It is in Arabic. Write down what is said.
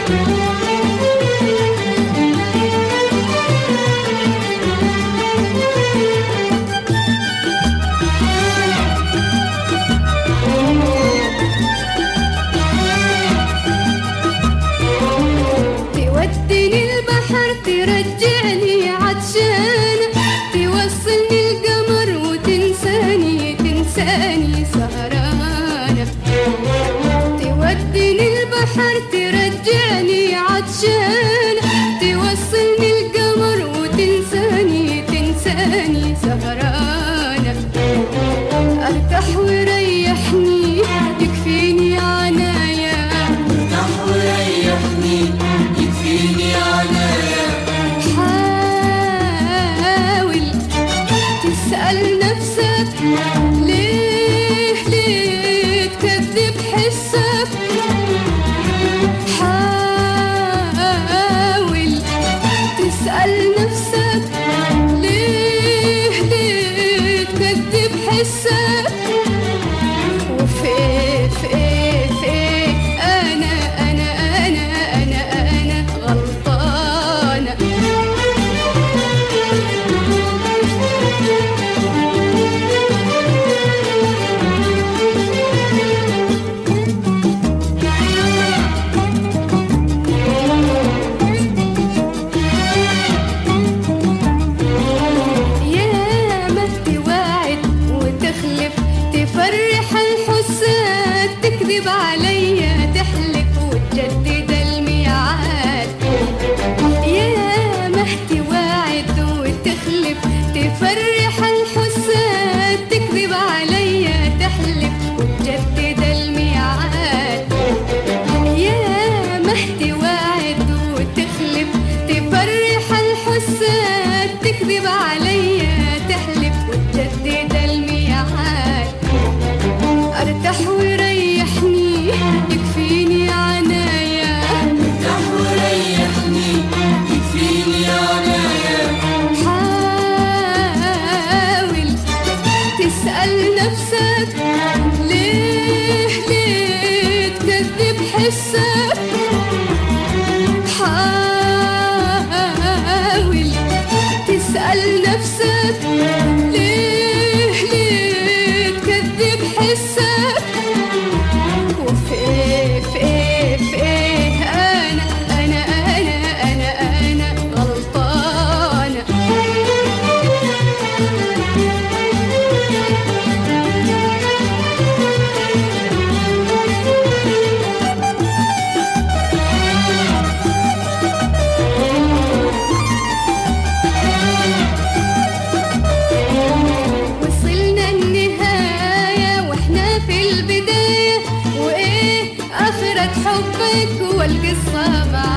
ترجعني عطشانة، توصلني القمر وتنساني تنساني سهرانة. ارتاح وريحني يكفيني عنايا، ارتاح وريحني يكفيني عنايا. حاول تسأل نفسك ليه ليه تكذب حسك. حاول تسأل نفسك ليه ليه تكذب حسك. وفي ايه في ايه في ايه انا غلطانة. تفرح الحساد تكذب عليا تحلف وتجدد الميعاد. يا ما توعد وتخلف تفرح الحساد تكذب عليا تحلف وتجدد الميعاد. يا ما توعد وتخلف تفرح الحساد تكذب عليا تحلف وتجدد الميعاد. ارتاح وريحني يكفيني عنايا، ارتاح وريحني يكفيني عنايا. حاول تسأل نفسك ليه ليه تكذب حسك. حاول تسأل نفسك ليه ليه تكذب حسك. وفي ايه في ايه في ايه انا غلطانة. وصلنا النهاية واحنا في البداية، وايه آخرة حبك والقصة معاك.